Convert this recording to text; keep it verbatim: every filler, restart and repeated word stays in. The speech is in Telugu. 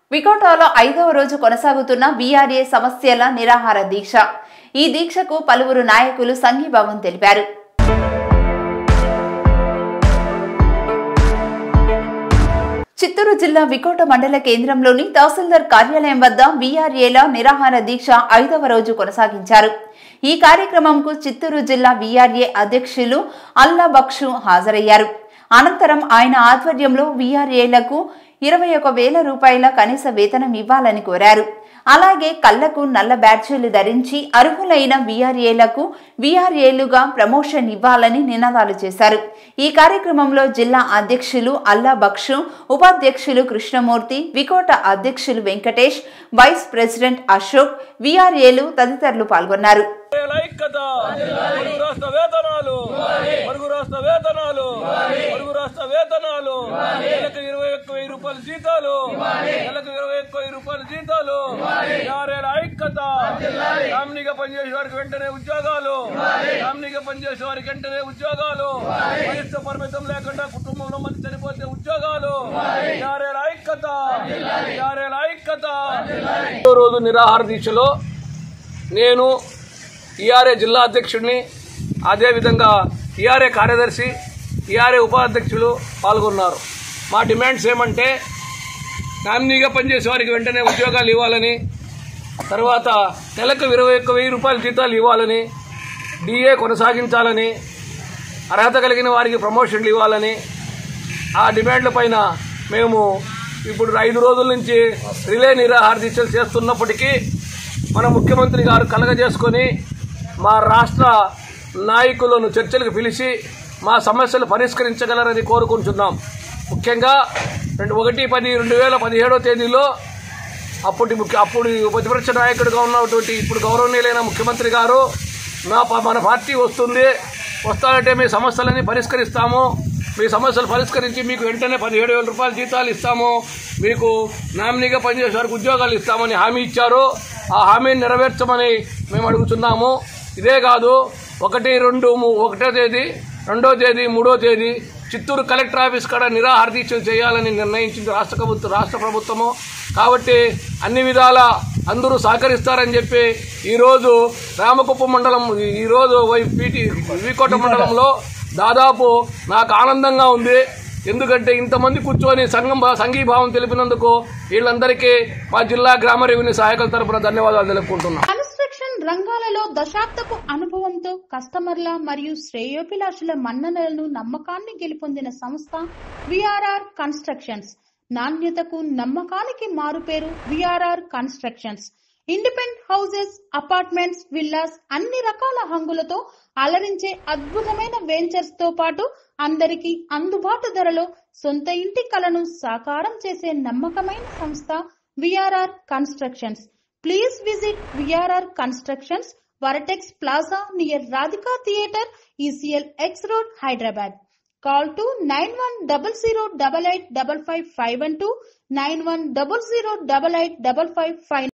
వికోటాలో ఐదవ రోజు కొనసాగుతున్న వీఆర్ఏ సమస్యల నిరాహార దీక్ష. ఈ దీక్షకు పలువురు నాయకులు సంఘీభావం తెలిపారు. చిత్తూరు జిల్లా వికోట మండల కేంద్రంలోని తహసీల్దార్ కార్యాలయం వద్ద వీఆర్ఏల నిరాహార దీక్ష ఐదవ రోజు కొనసాగించారు. ఈ కార్యక్రమంకు చిత్తూరు జిల్లా వీఆర్ఏ అధ్యక్షులు అల్లా బక్షు హాజరయ్యారు. అనంతరం ఆయన ఆధ్వర్యంలో వీఆర్ఏలకు ఇరవై ఒక వేల రూపాయల కనీస వేతనం ఇవ్వాలని కోరారు. అలాగే కళ్లకు నల్ల బ్యాడ్జీలు ధరించి అర్హులైన వీఆర్ఏలకు వీఆర్ఏలుగా ప్రమోషన్ ఇవ్వాలని నినాదాలు చేశారు. ఈ కార్యక్రమంలో జిల్లా అధ్యక్షులు అల్లా బక్షు, ఉపాధ్యక్షులు కృష్ణమూర్తి, వికోట అధ్యక్షులు వెంకటేష్, వైస్ ప్రెసిడెంట్ అశోక్, వీఆర్ఏలు తదితరులు పాల్గొన్నారు. జీతాలు నెలకు ఇరవై ఒక్క వెయ్యి రూపాయల జీతాలు యారేళ్ళ ఐక్యత నామినీగా పనిచేసే వారికి వెంటనే ఉద్యోగాలు నామినీగా పనిచేసే వారికి వెంటనే ఉద్యోగాలు వయస్సు పరిమితం లేకుండా కుటుంబంలో మంది చనిపోతే ఉద్యోగాలు యారేళ్ళ ఐక్యత యారేళ్ళ ఐక్యత. రోజు నిరాహార దీక్షలో నేను ఈఆర్ఏ జిల్లా అధ్యక్షుడిని, అదేవిధంగా ఈఆర్ఏ కార్యదర్శి, ఈఆర్ఏ ఉపాధ్యక్షులు పాల్గొన్నారు. మా డిమాండ్స్ ఏమంటే నామినీగా పనిచేసే వారికి వెంటనే ఉద్యోగాలు ఇవ్వాలని, తర్వాత నెలకు ఇరవై ఒక్క వెయ్యి రూపాయల జీతాలు ఇవ్వాలని, డిఏ కొనసాగించాలని, అర్హత కలిగిన వారికి ప్రమోషన్లు ఇవ్వాలని, ఆ డిమాండ్ల పైన మేము ఇప్పుడు ఐదు రోజుల నుంచి రిలే నిరాహార దీక్షలు చేస్తున్నప్పటికీ మన ముఖ్యమంత్రి గారు కలగజేసుకొని మా రాష్ట్ర నాయకులను చర్చలకు పిలిచి మా సమస్యలు పరిష్కరించగలరని కోరుకుంటున్నాం. ముఖ్యంగా రెండు ఒకటి పది రెండు వేల పదిహేడో తేదీలో అప్పటి ముఖ్య అప్పుడు ప్రతిపక్ష నాయకుడిగా ఉన్నటువంటి ఇప్పుడు గౌరవనీయులైన ముఖ్యమంత్రి గారు నా మన పార్టీ వస్తుంది, వస్తానంటే మీ సమస్యలని పరిష్కరిస్తాము, మీ సమస్యలు పరిష్కరించి మీకు వెంటనే పదిహేడు వేల రూపాయల జీతాలు ఇస్తాము, మీకు నామినీగా పనిచేసే వారికి ఉద్యోగాలు ఇస్తామని హామీ ఇచ్చారు. ఆ హామీని నెరవేర్చమని మేము అడుగుతున్నాము. ఇదే కాదు, ఒకటి రెండు ఒకటో తేదీ రెండో తేదీ మూడో తేదీ చిత్తూరు కలెక్టర్ ఆఫీస్ కాడ నిరాహార దీక్షలు చేయాలని నిర్ణయించింది రాష్ట్ర ప్రభుత్వం రాష్ట్ర ప్రభుత్వము కాబట్టి అన్ని విధాల అందరూ సహకరిస్తారని చెప్పి ఈరోజు రామకుప్పం మండలం ఈరోజు పీటీ వికోట మండలంలో దాదాపు నాకు ఆనందంగా ఉంది. ఎందుకంటే ఇంతమంది కూర్చొని సంఘం సంఘీభావం తెలిపినందుకు వీళ్ళందరికీ మా జిల్లా గ్రామ రెవెన్యూ సహాయకుల తరపున ధన్యవాదాలు తెలుపుకుంటున్నాం. రంగాలలో దశాబ్దపు అనుభవంతో కస్టమర్ల మరియు శ్రేయోభిలాషుల మన్ననలను నమ్మకాన్ని గెలుపొందిన సంస్థ విఆర్ఆర్ కన్స్ట్రక్షన్స్. నాణ్యతకు నమ్మకానికి మారుపేరు VRR constructions. Independent houses, apartments, villas అన్ని రకాల హంగులతో అలరించే అద్భుతమైన వెంచర్స్ తో పాటు అందరికీ అందుబాటు ధరలో సొంత ఇంటి కలను సాకారం చేసే నమ్మకమైన సంస్థ VRR constructions. Please visit V R R Constructions, Varatex Plaza near Radhika Theatre, E C L X Road, Hyderabad. Call to nine one zero zero eight eight five five five one two, nine one zero zero eight eight five five five.